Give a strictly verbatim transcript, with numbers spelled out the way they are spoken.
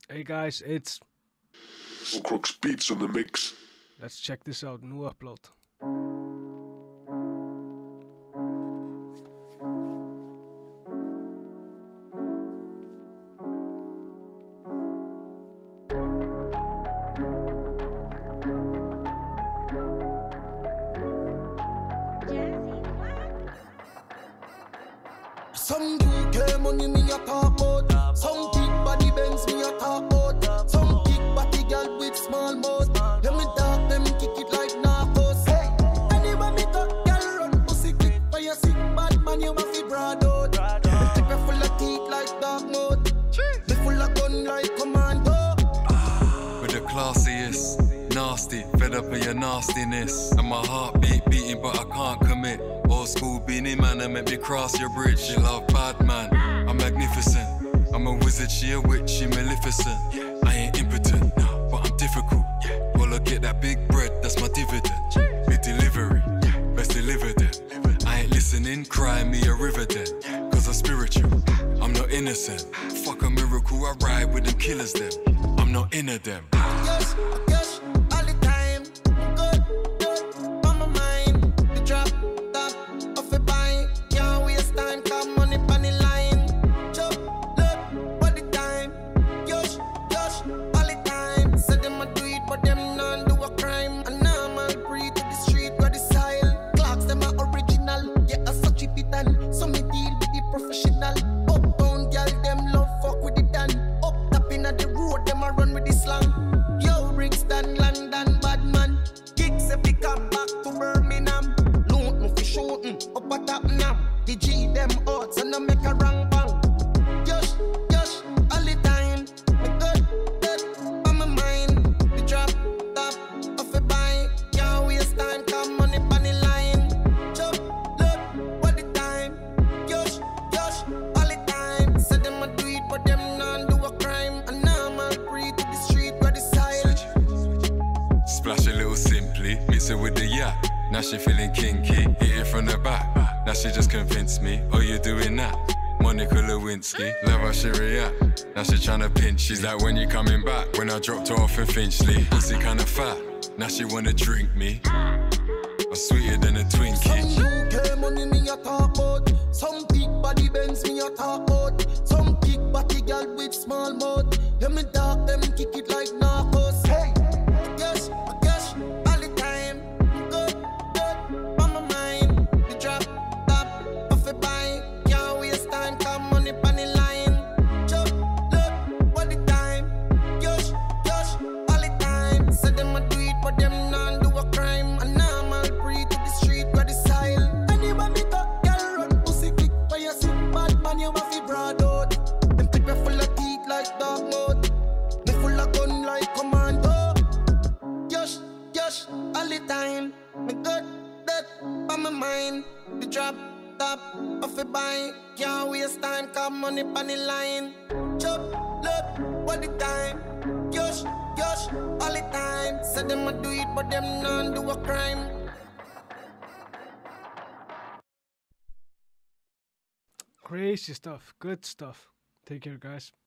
Hey guys, it's Crooks Beats on the mix. let's check this out. New upload. Some U K money me a talk about. Some big body Benz me a talk about. Some big body girl with small mouth. Let me talk them kick it like narcos. Hey, anywhere me go, girl run pussy quick. When you see bad man, you must be broad out. Me take me full of teeth like dark mode. Me full of gun like commando. With the classiest, nasty, fed up of your nastiness. And my heart beat beating, but I can't commit. Old school beanie man and make me cross your bridge. She love bad man, I'm magnificent. I'm a wizard, she a witch, she maleficent. I ain't impotent, but I'm difficult. Well, I get that big bread, that's my dividend. Big delivery, best delivered it. I ain't listening, cry me a river then. Cause I'm spiritual, I'm not innocent. Fuck a miracle, I ride with them killers them. I'm not into them. Yes, yes, all the time. Good, good, on my mind. The drop, top, off a bind. Can't waste time, come money on the line. Chop, look, all the time. Yosh, yosh, all the time. Say them a do it, but them none do a crime. A normal breed to the street, where the style. Clocks, them are original. Yeah, I so cheap it and so me deal with the professional. Uptown girl, them love fuck with the dan. Up top inna the road, them a run with the slang. Yo, Brixton, London, bad man. Kicks if they come back to Birmingham. Loot me for shooting, up a top now. The G them out, so no make a wrong bang. Yosh, yosh, all the time. Me good, good, on my mind. The drop, top, off a bind. Can't waste time, come money on the line. Chop, look, all the time. Yosh, yosh, all the time. Say them a do it, but them none do a crime. A normal breed to the street, where the style. Splash a little simply, mix it with the yak. Now she feeling kinky, hit it from the back. Now she just convinced me, oh you doing that? Monica Lewinsky, love how she react. Now she tryna pinch, she's like when you coming back. When I dropped her off in Finchley, pussy kinda fat. Now she wanna drink me, I'm sweeter than a Some Twinkie. U K money me a talk about. Some big body Benz me a talk about. Some big body girl with small mouth. Let me talk them kick it like narcos. Hey, I guess, I guess, all the time. Good, good, on my mind. The drop, top, off a bind. Can't waste time, come money on the line. Chop, look, all the time. Yosh, yosh, all the time. Say them a do it, but them none do a crime. A normal breed to the street, where the style. Anywhere me go, girl run pussy quick. When you see bad man, you must be broad out. Them pick me full of teeth like dark mode. Me full of gun like commando. Yosh, yosh, all the time. Me good, that on my mind. The drop, top, off a bind. Can't waste time, come money on the line. Chop, look, all the time. Yosh, yosh, all the time. Say them a do it, but them none do a crime. Crazy stuff. Good stuff. Take care, guys.